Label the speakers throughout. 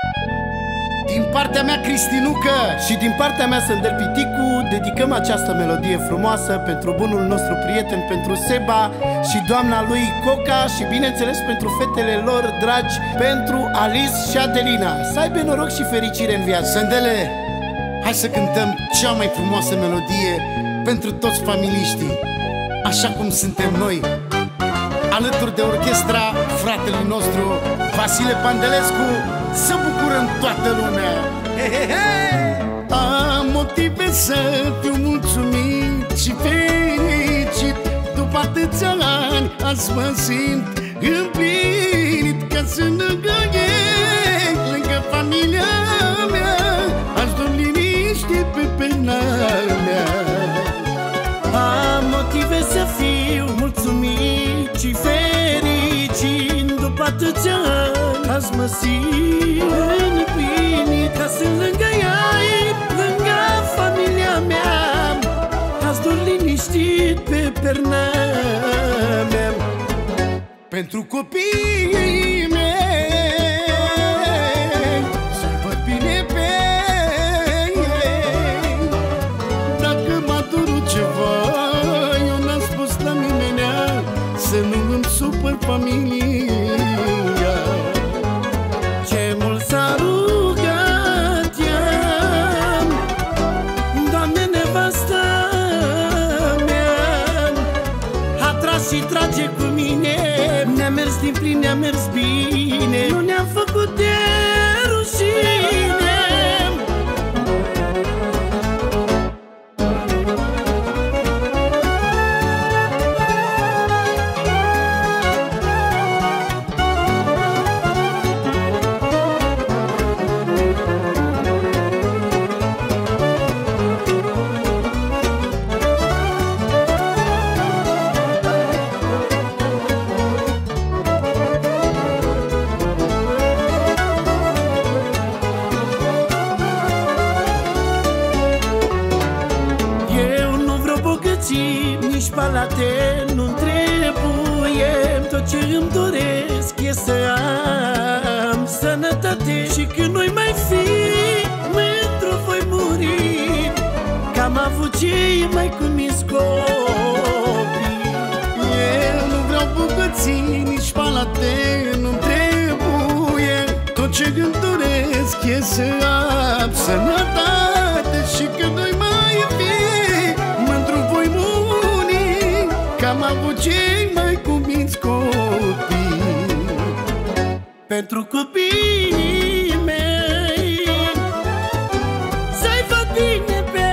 Speaker 1: Din partea mea, Cristinucă, și din partea mea, Sândel Piticu, dedicăm această melodie frumoasă pentru bunul nostru prieten, pentru Seba și doamna lui Coca și, bineînțeles, pentru fetele lor dragi, pentru Alice și Adelina. Să aibă noroc și fericire în viață. Sândele, hai să cântăm cea mai frumoasă melodie pentru toți familiștii, așa cum suntem noi, alături de orchestra fratelui nostru Vasile Pandelescu. Să bucurăm toată lumea. Am motive să fiu mulțumit și fericit. După atâția ani azi mă simt împlinit, ca să lângă ei, lângă familia mea, aș dormi liniștit pe pena mea. Am motive să fiu mulțumit și fericit. După atâția ani azi mă simt împlinit, ca să lângă ei, lângă familia mea, azi dorm liniștit pe perna mea. Pentru copiii mei, să-i văd bine pe ei. Dacă m-a durut ceva, eu n-am spus la nimenea, să nu îmi supăr familia. Ce mult s-a rugat ea, Doamne, nevastă mea, a tras și trage cu mine. Ne-a mers din plin, ne-a mers bine, nu ne-am făcut de rușine. Nici palate nu trebuie, tot ce îmi doresc e să am sănătate. Și când nu-i mai fi, mândru voi muri, că am avut cei mai cuminți copii. Eu nu vreau bogății, nici palate nu trebuie, tot ce îmi doresc e să am sănătate. Și când nu-i mai fi, am avut cei mai cuminți copii. Pentru copiii mei, să-i văd bine pe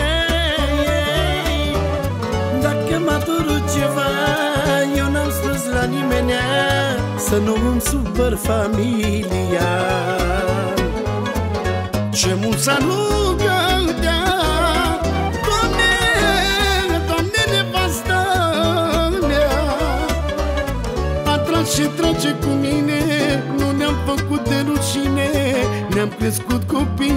Speaker 1: ei. Dacă m-a durut ceva, eu n-am spus la nimenea, să nu îmi supăr familia. Ce mult s-a rugat ea, și trage cu mine, nu ne-am făcut de rușine, ne-am crescut copii